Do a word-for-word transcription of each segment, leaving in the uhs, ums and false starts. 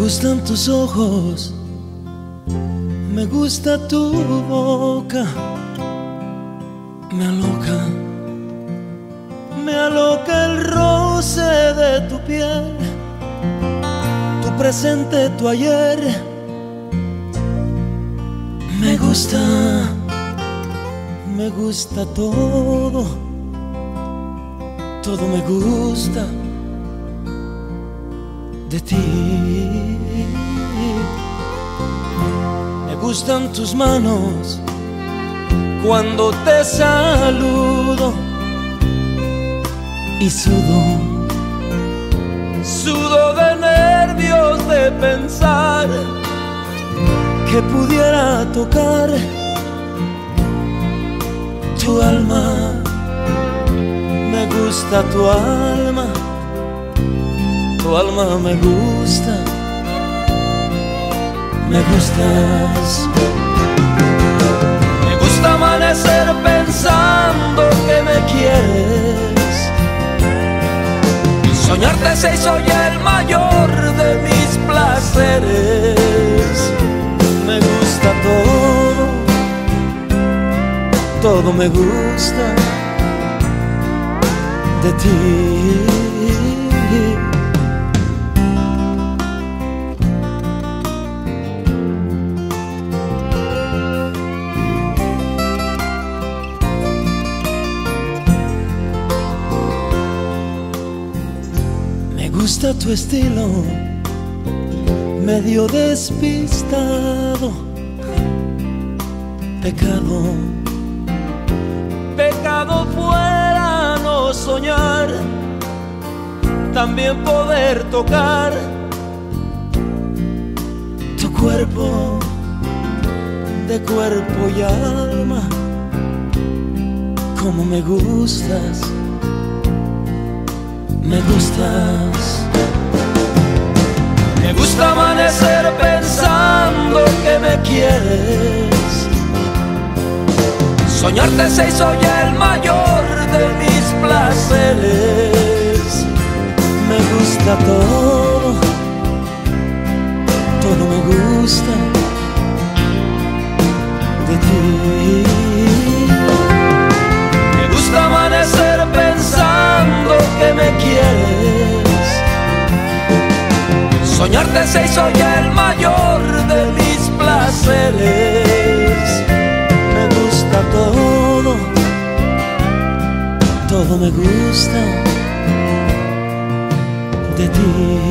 gustan tus ojos, me gusta tu boca, me aloca, me aloca el roce de tu piel, tu presente, tu ayer. Me gusta, me gusta todo, todo me gusta de ti. Me gustan tus manos cuando te saludo y sudo, sudo de nervios de pensar que pudiera tocar tu alma. Me gusta tu alma, tu alma me gusta, me gustas. Me gusta amanecer pensando que me quieres. Soñarte se hizo ya el mayor de mis placeres. Me gusta todo, todo me gusta de ti. Me gusta tu estilo, medio despistado, pecado, pecado fuera no soñar, también poder tocar tu cuerpo, de cuerpo y alma, como me gustas, me gustas. Me gusta amanecer pensando que me quieres. Soñarte se hizo ya el mayor de mis placeres. Me gusta todo, todo me gusta de ti. Me gusta amanecer pensando que me quieres. Soñarte se hizo ya el mayor de mis placeres. Me gusta todo, todo me gusta de ti.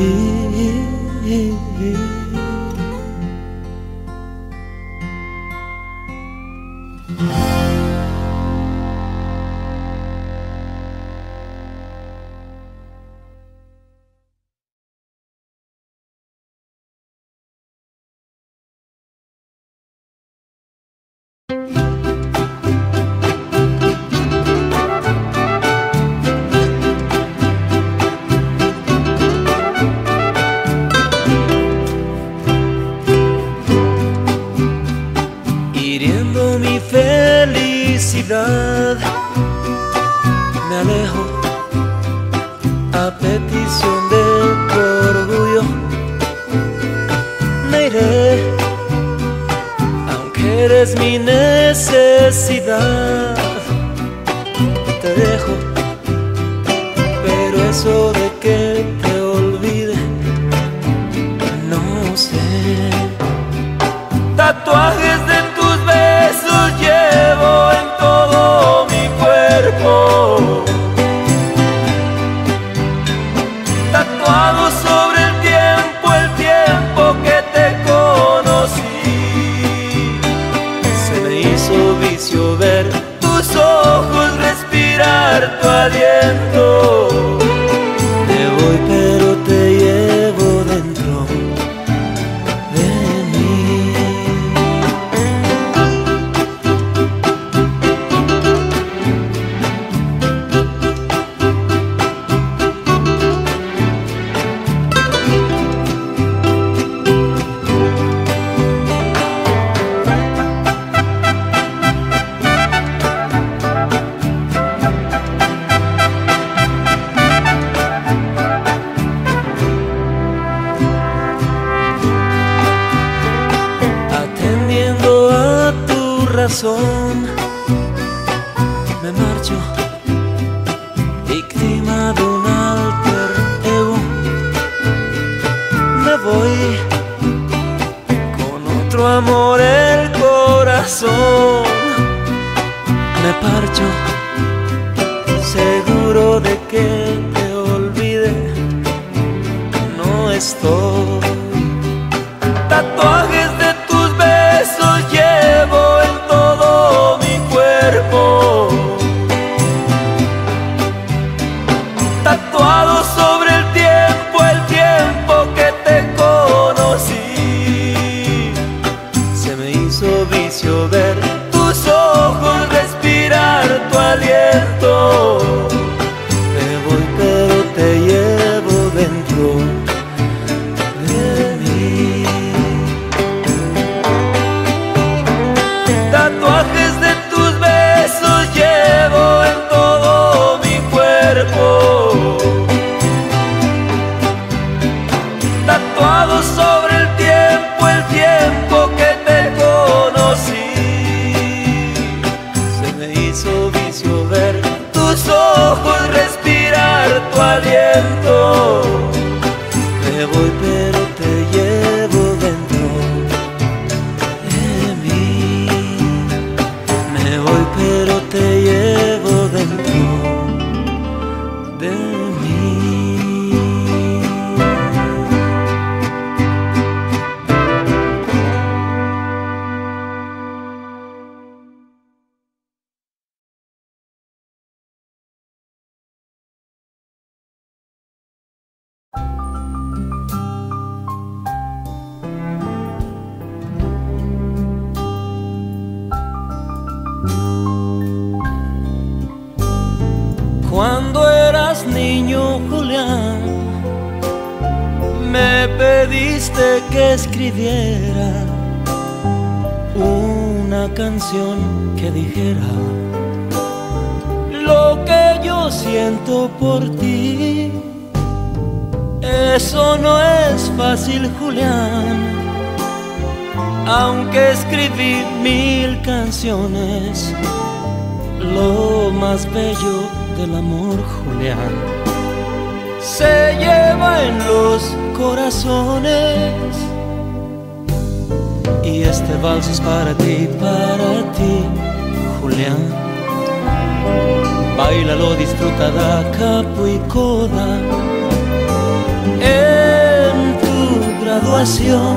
Hiriendo mi felicidad, me alejo a petición de tu orgullo. Me iré, aunque eres mi necesidad. Te dejo, pero eso de que te olvide, no sé. Tatuajes de tus besos llevo en todo mi cuerpo, tatuado sobre el tiempo, el tiempo que te conocí. Se me hizo vicio ver tus ojos, respirar tu aliento. corazón. Me marcho, víctima de un alter ego. Me voy con otro amor el corazón. Me parcho, seguro de que te olvide. No estoy. Tatuajes de tus besos llevo en todo mi cuerpo. Tatuado sobre el tiempo, el tiempo que te conocí. Se me hizo vicio ver tus ojos, respirar tu aliento. Me voy pero te llevo dentro de mí. Tatuajes de tus besos llevo en todo mi cuerpo. Tatuado sobre el tiempo, el tiempo que te conocí. Se me hizo vicio ver tus ojos, respirar tu aliento. Me voy pero te llevo dentro de mí. Me voy pero te llevo dentro de mí. Cuando eras niño, Julián, me pediste que escribiera una canción que dijera lo que yo siento por ti. Eso no es fácil, Julián, aunque escribí mil canciones. Lo más bello del amor, Julián, se lleva en los corazones. Y este vals es para ti, para ti, Julián. Báilalo, disfruta da capo y coda en tu graduación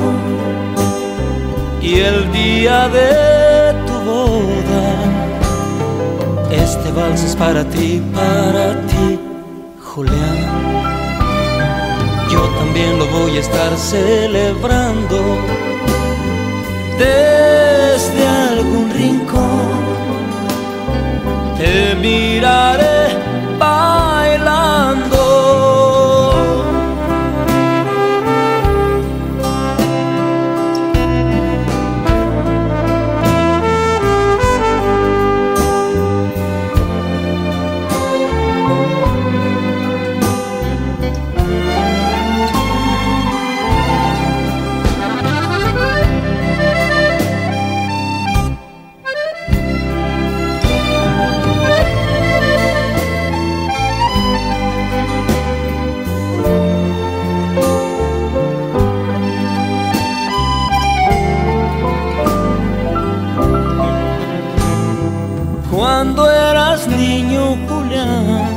y el día de tu boda. Este vals es para ti, para ti, Julián. Yo también lo voy a estar celebrando desde algún rincón. Te miraré bailando. Cuando eras niño, Julián,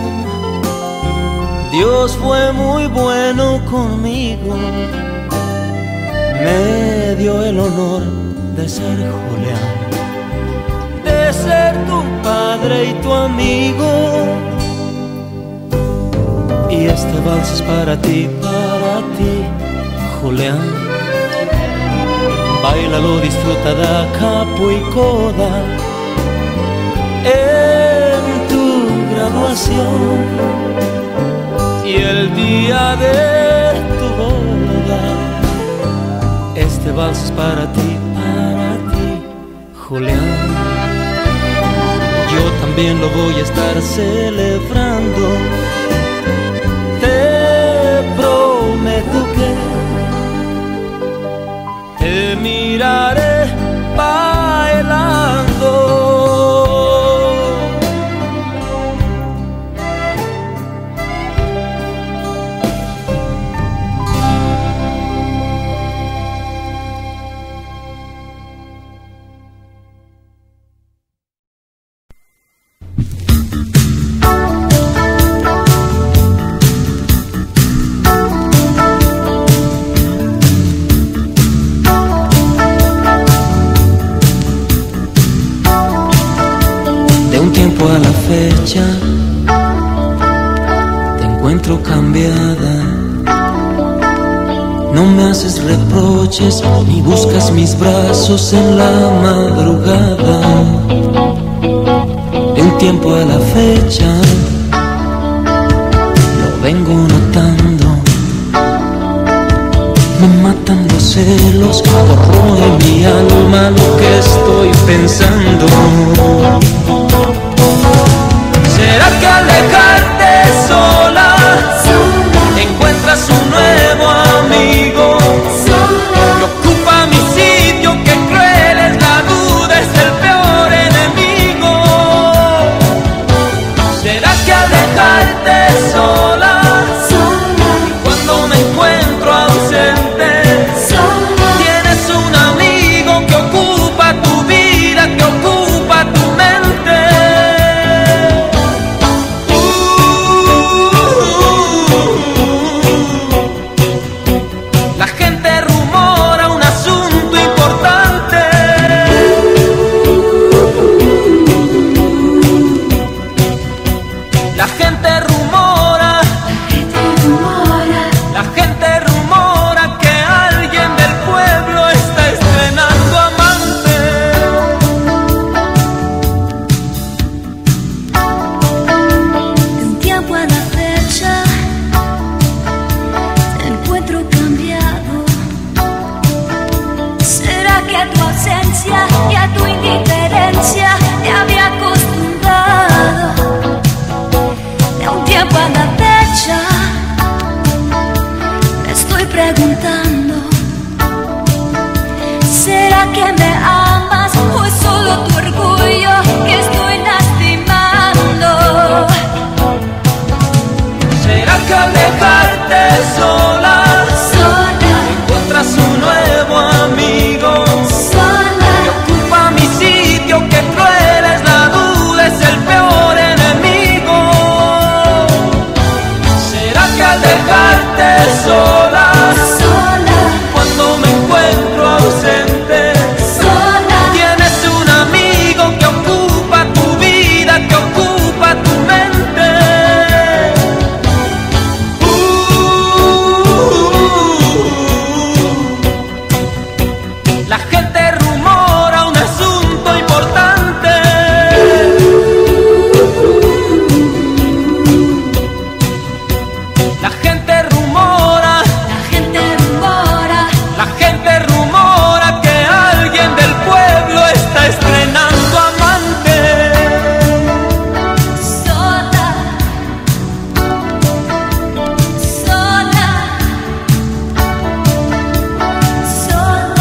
Dios fue muy bueno conmigo. Me dio el honor de ser Julián, de ser tu padre y tu amigo. Y este vals es para ti, para ti, Julián. Báilalo, disfruta da capo y coda en tu graduación y el día de tu boda. Este vals es para ti, para ti, Julián. Yo también lo voy a estar celebrando. Te prometo que te miraré bailando. fecha te encuentro cambiada. No me haces reproches ni buscas mis brazos en la madrugada. De un tiempo a la fecha lo vengo notando. Me matan los celos, corroe mi alma lo que estoy pensando. ¿Será que al dejarte sola, sola encuentras un nuevo amigo que ocupa mi sitio? Que cruel es la duda, es el peor enemigo. ¿Será que al dejarte sola, sola y cuando me encuentro ausente, tienes un amigo que ocupa tu vida, que ocupa tu mente? Y a tu indiferencia te había acostumbrado. De un tiempo a la fecha me estoy preguntando: ¿será que me amas o es solo tu orgullo que estoy lastimando? ¿Será que al dejarte sola, sola encuentras un nuevo amigo? Que cruel es la duda, es el peor enemigo. ¿Será que al dejarte sola, sola cuando me encuentro ausente, sola tienes un amigo que ocupa tu vida, que ocupa tu mente? Uh, la gente rumora un asunto importante. La gente rumora, la gente rumora, la gente rumora que alguien del pueblo está estrenando amante. Sola, sola, sola.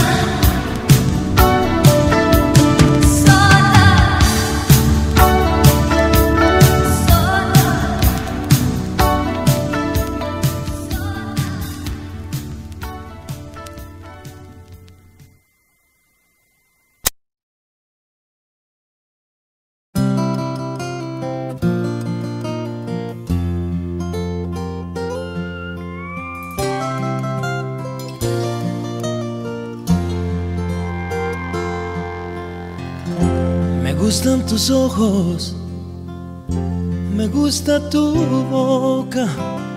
Me gustan tus ojos, me gusta tu boca,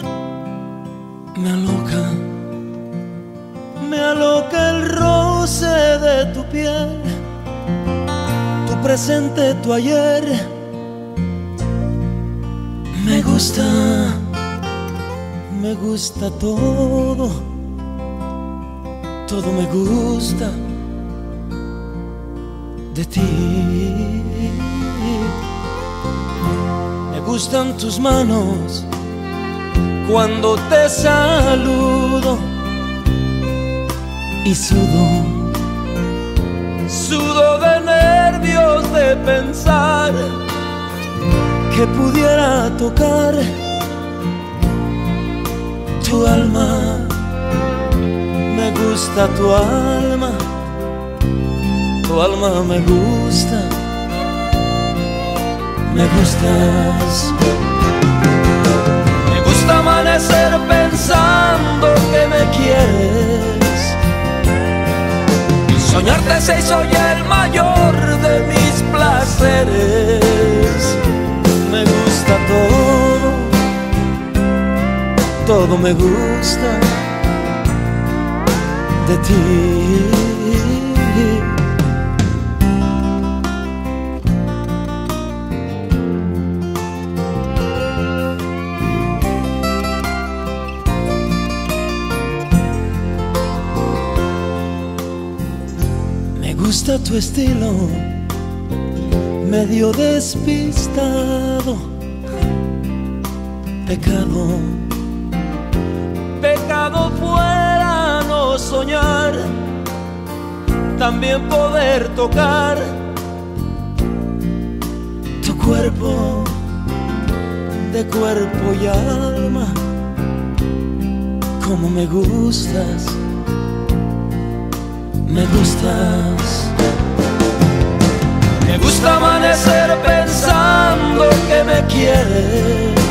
me aloca, me aloca el roce de tu piel, tu presente, tu ayer. Me gusta, me gusta todo, todo me gusta de ti. Me gustan tus manos cuando te saludo y sudo, sudo de nervios de pensar que pudiera tocar tu alma. Me gusta tu alma, tu alma me gusta, me gustas. Me gusta amanecer pensando que me quieres. Soñarte se hizo ya el mayor de mis placeres. todo me gusta de ti. Me gusta tu estilo, medio despistado. Pecado, pecado fuera no soñar, también poder tocar tu cuerpo de cuerpo y alma. Como me gustas, me gustas. Me gusta amanecer pensando que me quieres.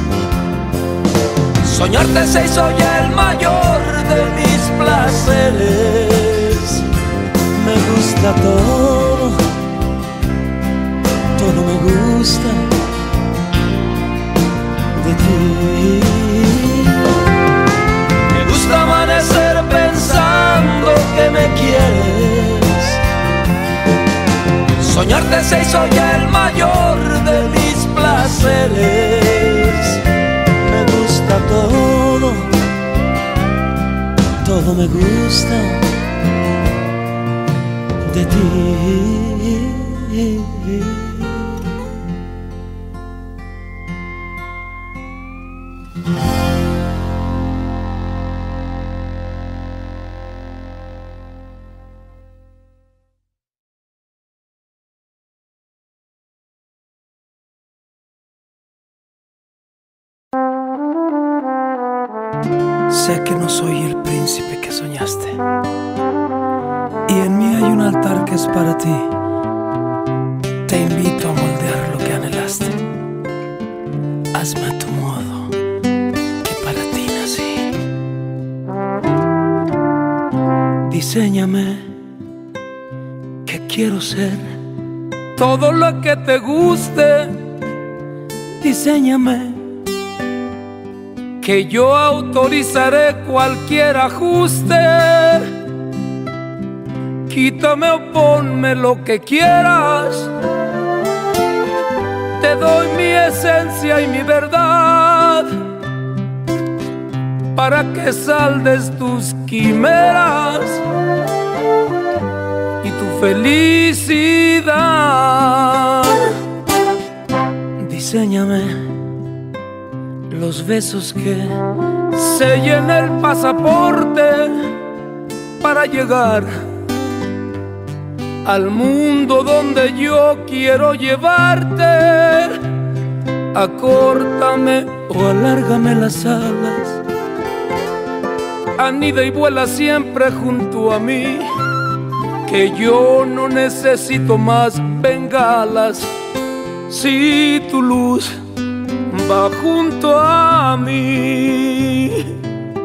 Soñarte se hizo ya el mayor de mis placeres. Me gusta todo, todo me gusta de ti. Me gusta amanecer pensando que me quieres. Soñarte se hizo ya el mayor de mis placeres. Me gusta todo, todo me gusta de ti. Sé que no soy el príncipe que soñaste, y en mí hay un altar que es para ti. Te invito a moldear lo que anhelaste. Hazme a tu modo, que para ti nací. Diséñame, que quiero ser todo lo que te guste. Diséñame, que yo autorizaré cualquier ajuste. Quítame o ponme lo que quieras. Te doy mi esencia y mi verdad, para que saldes tus quimeras y tu felicidad. Diséñame los besos que sellen el pasaporte para llegar al mundo donde yo quiero llevarte. Acórtame o alárgame las alas, anida y vuela siempre junto a mí, que yo no necesito más bengalas si tu luz va junto a mí.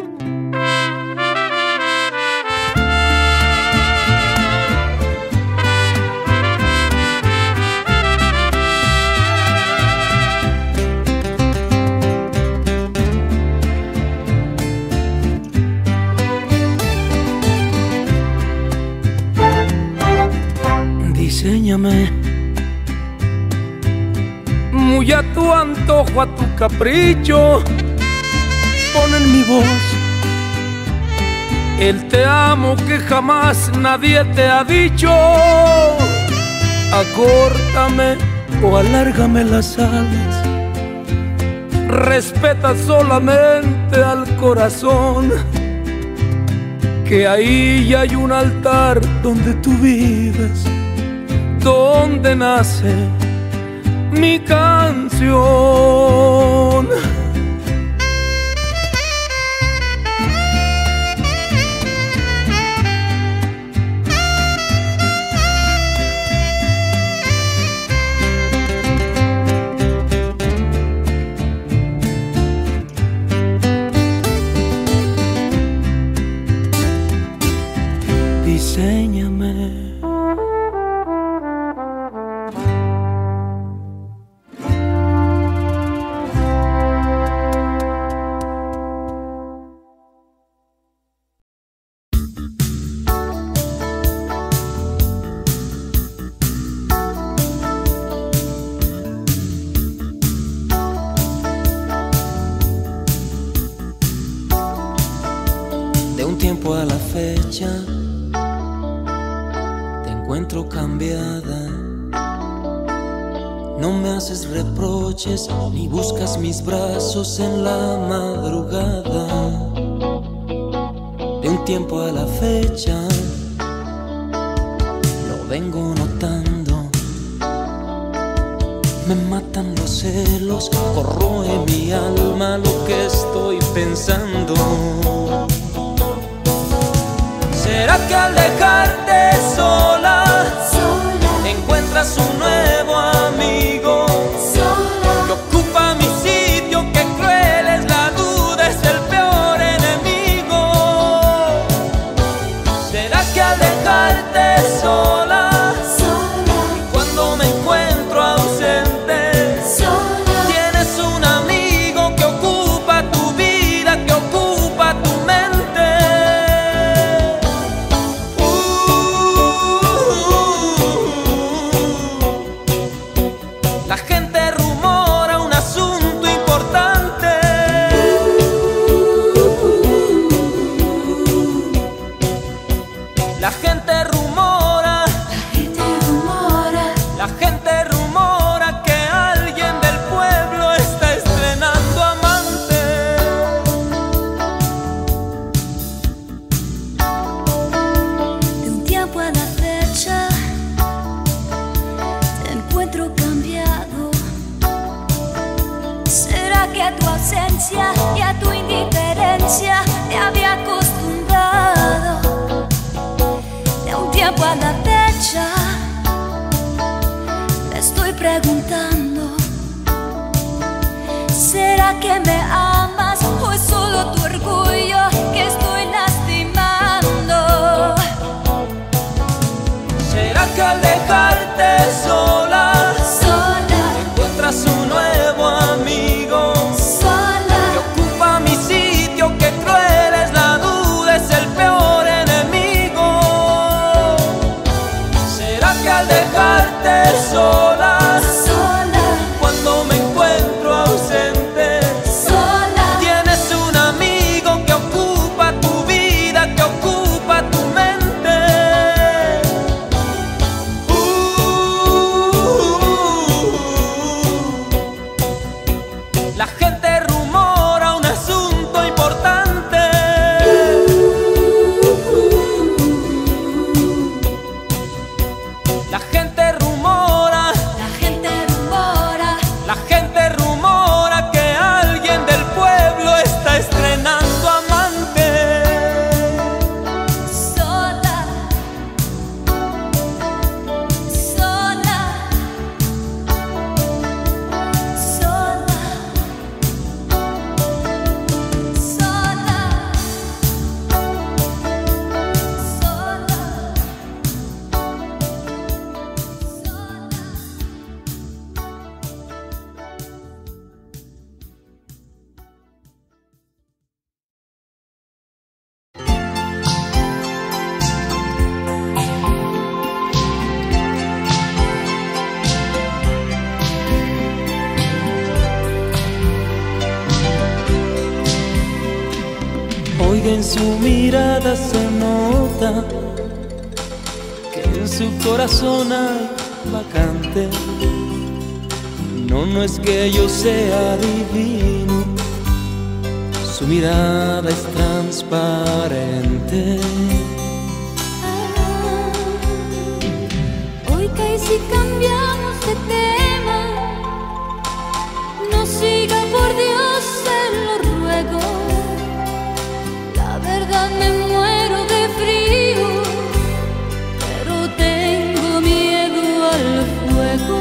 Diséñame muy a tu antojo, a tu capricho. Pon en mi voz el te amo que jamás nadie te ha dicho. Acórtame o alárgame las alas, respeta solamente al corazón, que ahí ya hay un altar donde tú vives, donde nace mi canción. Diséñame. encuentro cambiada. No me haces reproches ni buscas mis brazos en la madrugada. De un tiempo a la fecha lo vengo notando. Me matan los celos, corroe mi alma lo que estoy pensando. ¿Será que al dejarte sola, sola encuentras un nuevo amigo? Sola que ocupa mi sitio, que cruel es la duda, es el peor enemigo. ¿Será que al dejarte sola, sola y cuando me encuentro ausente, sola tienes un amigo que ocupa tu vida, que ocupa tu mente? La gente rumora, la gente rumora, la gente rumora que alguien del pueblo está estrenando amante. De un tiempo a la fecha te encuentro cambiado. ¿Será que a tu ausencia y a tu indiferencia te había acostumbrado? Un tiempo a la fecha me estoy preguntando, ¿será que me amas o es solo tu orgullo que estoy lastimando? ¿Será que al dejarte sola, sola encuentras un nuevo amigo? Sola que ocupa mi sitio, que cruel es la duda, es el peor enemigo. Al dejarte sola, sola cuando me encuentro ausente, sola tienes un amigo que ocupa tu vida, que ocupa tu mente. Uh, la gente rumora un asunto importante. La gente rumora, la gente rumora, la gente rumora que alguien del pueblo está estrenando amante. sola, sola, sola, sola, sola. Oiga, en su mirada se nota que en su corazón hay vacante. No, no es que yo sea divino, su mirada es transparente. Oiga, y si cambiamos de tema, no siga, por Dios, se lo ruego. La verdad me muero de frío, pero tengo miedo al fuego.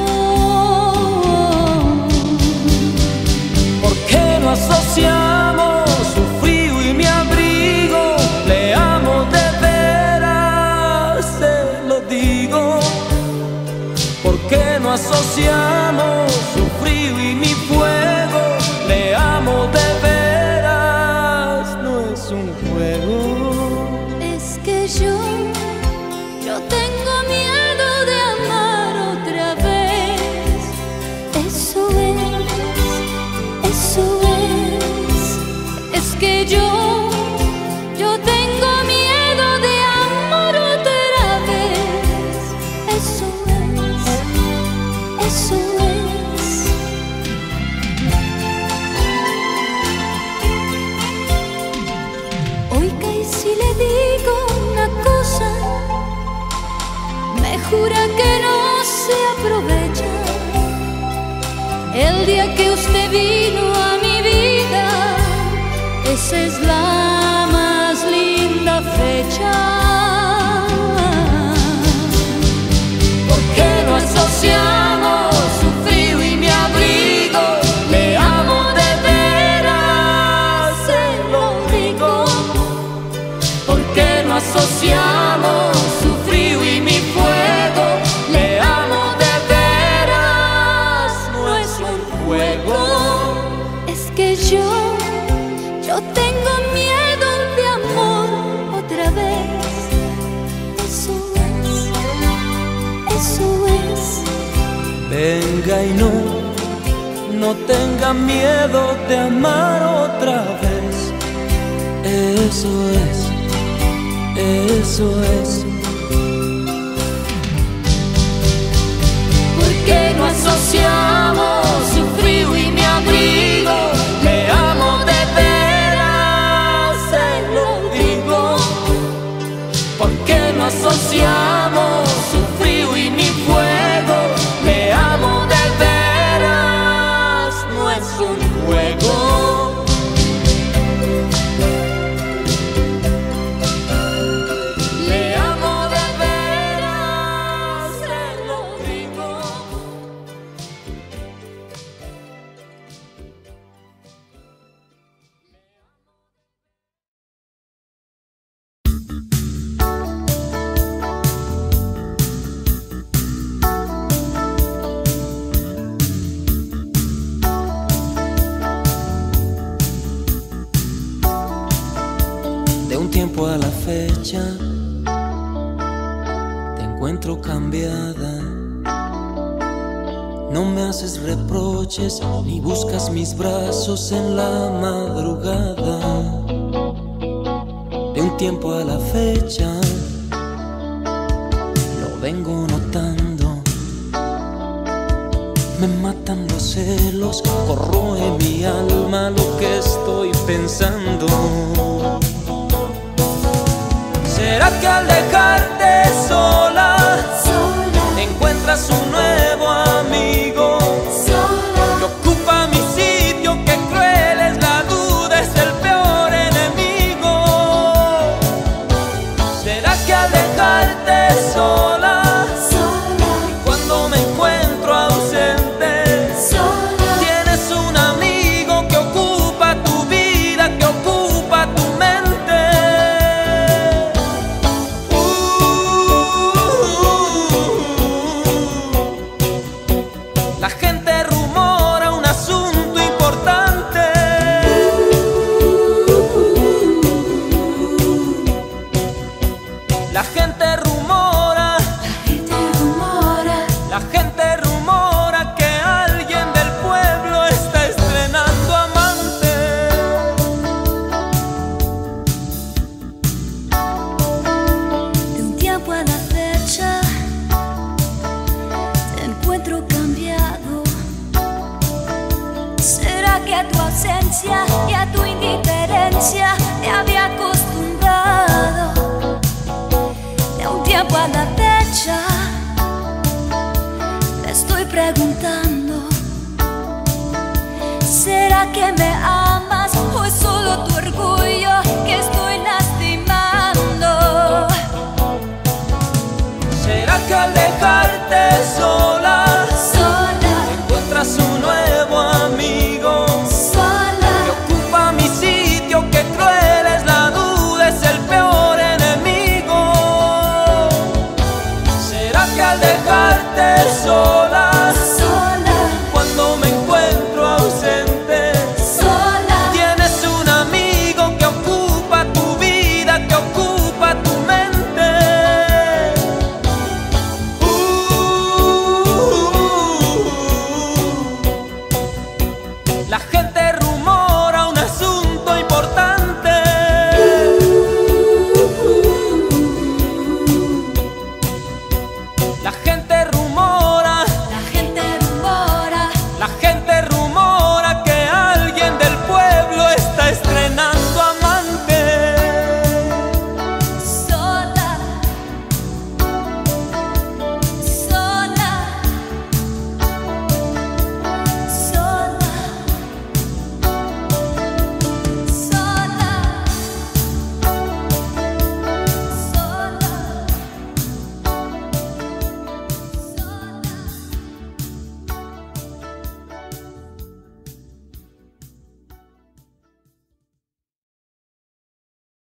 ¿Por qué no asociamos su frío y mi abrigo? Le amo de veras, se lo digo. ¿Por qué no asociamos su frío y mi fuego? Le amo de veras, no es un juego. Es que yo, yo tengo miedo de amar otra vez. Eso es, eso es. Es que yo, yo tengo miedo de amar otra vez. día que usted vino a mi vida, esa es la más linda fecha. ¿Por qué no asociamos su frío y mi abrigo? Le amo de veras, se lo digo. ¿Por qué no asociamos su frío y mi fuego? Le amo de veras, no es un juego. Es que yo, yo tengo miedo de amor otra vez. Eso es, eso es. Venga y no, no tenga miedo de amar otra vez. Eso es, eso es. ¿Por qué no asociamos su frío y mi abrigo? Le amo de veras, se lo digo. ¿Por qué no asociamos su frío y mi fuego? Le amo de veras, no es un juego. Le amo de veras, se lo digo. De un tiempo a la fecha te encuentro cambiada. No me haces reproches ni buscas mis brazos en la madrugada. De un tiempo a la fecha lo vengo notando. Me matan los celos, corroe mi alma lo que estoy pensando. ¿Será que al dejarte sola, Sola, encuentras un nuevo amigo sola, que ocupa mi sitio? Que cruel es la duda, es el peor enemigo. ¿Será que al dejarte sola, sola, cuando me encuentro ausente, sola, tienes un amigo que ocupa tu vida, que ocupa tu mente? La gente rumora un asunto importante. La gente rumora, gente rumora, la gente rumora que alguien del pueblo está estrenando amante. de un tiempo a la fecha te encuentro cambiado. ¿Será que a tu ausencia y a tu indiferencia me había acostumbrado? De un tiempo a la fecha me estoy preguntando, ¿será que me amas o es solo tu orgullo que estoy lastimando? ¿Será que al dejarte sola, Sola, encuentras un nuevo amigo que sola, ocupa mi sitio? Que cruel es la duda, es el peor enemigo. ¿Será que al dejarte sola,